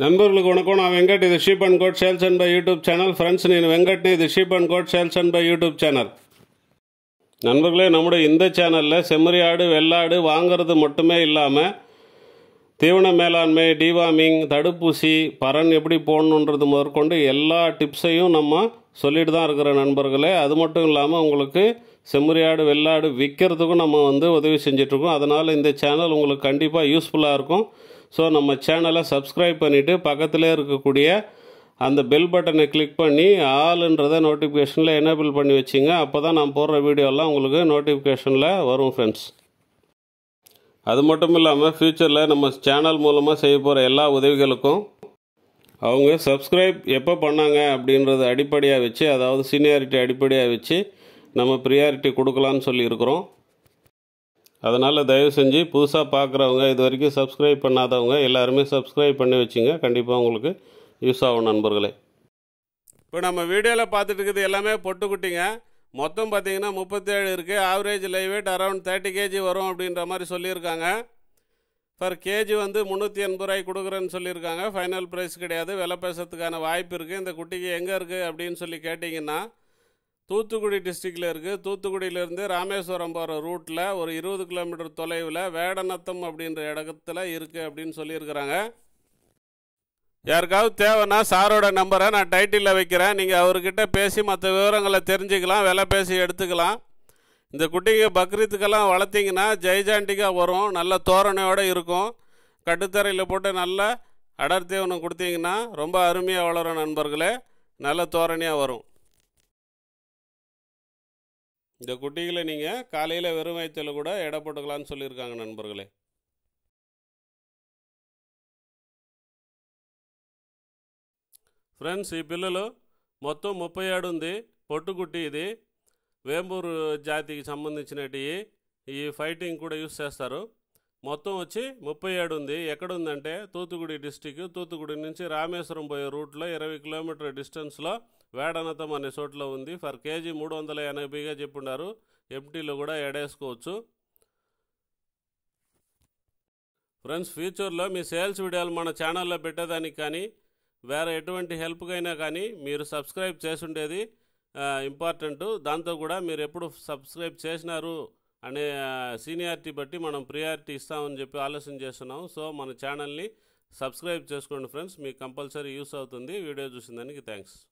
நண்பர்களுக்கு வணக்கம். நான் வெங்கட். இது sheep and goat sales and buy YouTube channel. Friends, నేను வெங்கட்னு. இது sheep and goat sales and buy YouTube channel. நண்பர்களே, நம்முடைய இந்த சேனலில் செம்மறி ஆடு வெள்ளாடு வாங்கிறது மட்டுமே இல்லாமல் தீவன மேலாண்மை, டிவார்மிங், தடுப்பூசி, பரன் எப்படி போடணுன்றது முதற்கொண்டு எல்லா டிப்ஸையும் நம்ம சொல்லிட்டு தான் இருக்கிற நண்பர்களே. அது மட்டும் இல்லாமல் உங்களுக்கு செம்மறி ஆடு வெள்ளாடு விற்கிறதுக்கும் நம்ம உதவி செஞ்சிட்ருக்கோம். அதனால் இந்த சேனல் உங்களுக்கு கண்டிப்பாக யூஸ்ஃபுல்லாக இருக்கும். ஸோ நம்ம சேனலை சப்ஸ்கிரைப் பண்ணிவிட்டு பக்கத்தில் இருக்கக்கூடிய அந்த பெல் பட்டனை கிளிக் பண்ணி ஆல்ன்றதை நோட்டிஃபிகேஷனில் எனேபிள் பண்ணி வச்சிங்க. அப்போ தான் நான் போடுற வீடியோலாம் உங்களுக்கு நோட்டிஃபிகேஷனில் வரும் ஃப்ரெண்ட்ஸ். அது மட்டும் இல்லாமல் ஃப்யூச்சரில் நம்ம சேனல் மூலமாக செய்ய போகிற எல்லா உதவிகளுக்கும் அவங்க சப்ஸ்கிரைப் எப்போ பண்ணாங்க அப்படின்றத அடிப்படையாக வச்சு, அதாவது சீனியாரிட்டி அடிப்படையாக வச்சு நம்ம ப்ரியாரிட்டி கொடுக்கலான்னு சொல்லியிருக்கிறோம். அதனால் தயவு செஞ்சு புதுசாக பார்க்குறவங்க, இது வரைக்கும் சப்ஸ்கிரைப் பண்ணாதவங்க எல்லாருமே சப்ஸ்கிரைப் பண்ணி வச்சுங்க. கண்டிப்பாக உங்களுக்கு யூஸ் ஆகும் நண்பர்களே. இப்போ நம்ம வீடியோவில் பார்த்துட்டு இருக்குது எல்லாமே பொட்டுக்குட்டிங்க. மொத்தம் பார்த்திங்கன்னா 37 இருக்குது. Average live weight around 30 kg வரும் அப்படின்ற மாதிரி சொல்லியிருக்காங்க. பர் கேஜி 380 ரூபாய்க்கு கொடுக்குறேன்னு சொல்லியிருக்காங்க. ஃபைனல் ப்ரைஸ் கிடையாது. விலை பேசுறதுக்கான வாய்ப்பு இருக்குது. இந்த குட்டிக்கு எங்கே இருக்குது அப்படின்னு சொல்லி கேட்டிங்கன்னா, தூத்துக்குடி டிஸ்ட்ரிக்டில் இருக்குது. தூத்துக்குடியிலேருந்து ராமேஸ்வரம் போகிற ரூட்டில் ஒரு 20 கிலோமீட்டர் தொலைவில் வேடநத்தம் அப்படின்ற இடத்துல இருக்குது அப்படின்னு சொல்லியிருக்கிறாங்க. யாருக்காவது தேவைன்னா சாரோட நம்பரை நான் டைட்டிலில் வைக்கிறேன். நீங்கள் அவர்கிட்ட பேசி மற்ற விவரங்களை தெரிஞ்சுக்கலாம், விலை பேசி எடுத்துக்கலாம். இந்த குட்டிங்க பக்ரீத்துக்கெல்லாம் வளர்த்திங்கன்னா ஜெய்ஜாண்டிக்காக வரும். நல்ல தோரணையோடு இருக்கும். கட்டுத்தரையில் போட்டு நல்ல அடர் தீவனம் கொடுத்தீங்கன்னா ரொம்ப அருமையாக வளரும் நண்பர்களே. நல்ல தோரணையாக வரும். இந்த குட்டிகளை நீங்கள் காலையில் வெறும் வயிற்றில் கூட எடை போட்டுக்கலான்னு சொல்லியிருக்காங்க நண்பர்களே. ఫ్రెండ్స్, ఈ పిల్లలు మొత్తం 37 ఉంది. పొట్టుకుట్టి ఇది వేంబూర్ జాతికి సంబంధించినవి. ఈ ఫైటింగ్ కూడా యూస్ చేస్తారు. మొత్తం వచ్చి 37 ఉంది. ఎక్కడ ఉందంటే తూతుకుడి డిస్టిక్. తూతుకుడి నుంచి రామేశ్వరం పోయే రూట్లో 20 కిలోమీటర్ డిస్టెన్స్లో వేడనతం అనే చోట్ల ఉంది. For KG 380గా చెప్పుండారు. ఎంటీలో కూడా ఎడేసుకోవచ్చు. ఫ్రెండ్స్, ఫ్యూచర్లో మీ సేల్స్ వీడియోలు మన ఛానల్లో పెట్టేదానికి కానీ వేరే ఎటువంటి హెల్ప్కైనా కానీ మీరు సబ్స్క్రైబ్ చేసి ఉండేది ఇంపార్టెంట్. దాంతో కూడా మీరు ఎప్పుడు సబ్స్క్రైబ్ చేసినారు అనే సీనియారిటీ బట్టి మనం ప్రియారిటీ ఇస్తామని చెప్పి ఆలోచన చేస్తున్నాం. సో మన ఛానల్ని సబ్స్క్రైబ్ చేసుకోండి ఫ్రెండ్స్. మీకు కంపల్సరీ యూస్ అవుతుంది. వీడియో చూసిన దానికి థ్యాంక్స్.